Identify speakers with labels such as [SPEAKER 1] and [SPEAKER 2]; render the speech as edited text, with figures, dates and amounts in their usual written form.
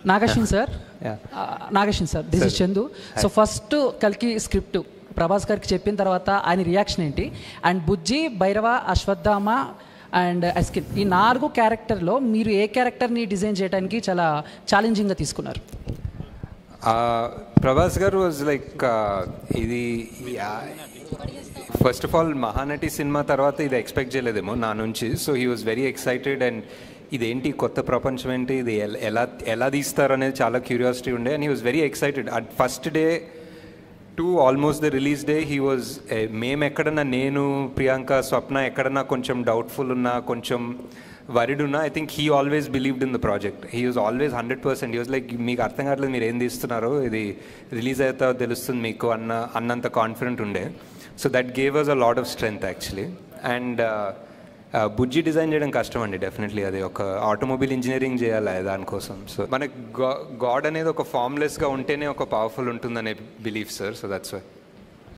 [SPEAKER 1] Nag Ashwin sir, Nag Ashwin sir, this is Chandu. So first కల్కి script Prabhas గారికి చెప్పిన తర్వాత ఆయన రియాక్షన్ ఏంటి? అండ్ బుజ్జి, భైరవ, అశ్వత్థామ అండ్ అస్కిన్, ఈ 4 క్యారెక్టర్లో మీరు ఏ క్యారెక్టర్ని డిజైన్ చేయడానికి చాలా ఛాలెంజింగ్గా తీసుకున్నారు?
[SPEAKER 2] ప్రభాస్ గారు వాజ్ లైక్ ఇది ఫస్ట్ ఆఫ్ ఆల్ మహానటి సినిమా తర్వాత ఇది ఎక్స్పెక్ట్ చేయలేదేమో నా నుంచి. So he was very excited. And ఇదేంటి కొత్త ప్రపంచం ఏంటి, ఇది ఎలా తీస్తారు అనేది చాలా క్యూరియాసిటీ ఉండే. And he was very excited. At first day to almost the release day he was, మేము ఎక్కడన్నా, నేను, ప్రియాంక, స్వప్న ఎక్కడన్నా కొంచెం డౌట్ఫుల్ ఉన్నా, కొంచెం వరిడ్ ఉన్నా, I think he always believed in the project. He was always 100%. He was like, మీకు అర్థం కావట్లేదు మీరు ఏం తీస్తున్నారో, ఇది రిలీజ్ అయితే తెలుస్తుంది మీకు అన్నంత కాన్ఫిడెంట్ ఉండే. So that gave us a lot of strength actually. And Bujji design చేయడం కష్టం అండి, డెఫినెట్లీ. అది ఒక ఆటోమొబైల్ ఇంజనీరింగ్ చేయాలి దానికోసం. సో మనకి గాడ్ అనేది ఒక ఫార్మ్లెస్గా ఉంటేనే ఒక పవర్ఫుల్ ఉంటుందనే belief sir. So that's why.